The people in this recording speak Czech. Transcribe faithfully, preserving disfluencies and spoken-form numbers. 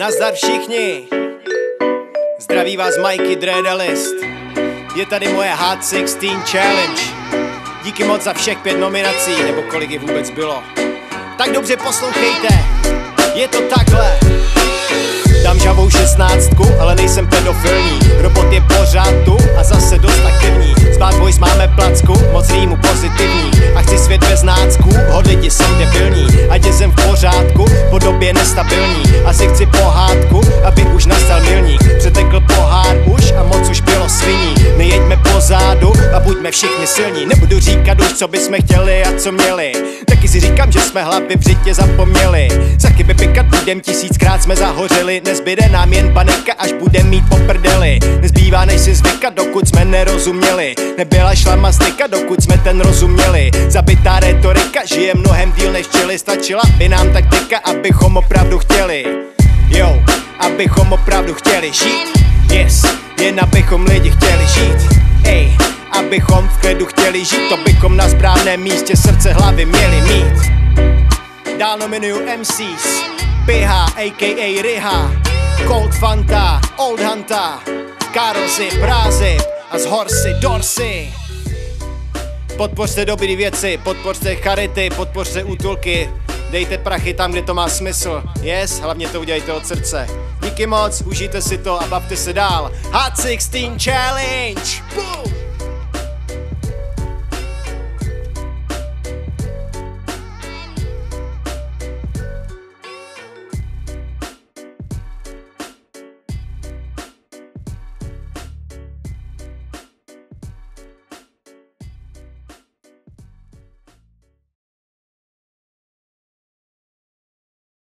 Nazdar všichni, zdraví vás Mikey Dreadalist. Je tady moje Hot šestnáct Challenge. Díky moc za všech pět nominací, nebo kolik je vůbec bylo. Tak dobře poslouchejte, je to takhle. Dám žavou šestnáctku, ale nejsem pedofilní. Robot je pořád tu a zase dost aktivní. Z Bad Boys máme placku, moc rýmu pozitivní. A chci svět bez nácků, hod lidi jsou debilní. Ať je zem v pořádku, po době nestabilní. Asi chci pohádku, aby už nastal milník. Přetekl pohár už a moc už bylo sviní. Nejeďme pozadu a buďme všichni silní. Nebudu říkat už, co bychom chtěli a co měli. Taky si říkám, že jsme hlavy v řitě zapomněli. Za chyby pikat budem, tisíckrát jsme zahořili. Nezbyde nám jen panika, až budem mít po prdeli. Nezbývá než si zvykat, dokud jsme nerozuměli. Nebyla šlamastika, dokud jsme ten rozuměli. Zabitá retorika žije mnohem díl než čili. Stačila by nám taktika, abychom opravdu chtěli. Jo, abychom opravdu chtěli žít. Yes, jen abychom lidi chtěli žít. Ej, abychom v klidu chtěli žít. To bychom na správném místě srdce hlavy měli mít. Dál nominuju M Cs Piha, a k a. Riha, Cold Fanta, Old Hanta, Karosy, Prázy a z Horsy, Dorsy. Podpořte dobrý věci, podpořte charity, podpořte útulky. Dejte prachy tam, kde to má smysl. Yes, hlavně to udělejte od srdce. Díky moc, užijte si to a bavte se dál. Hot šestnáct Challenge! Boom!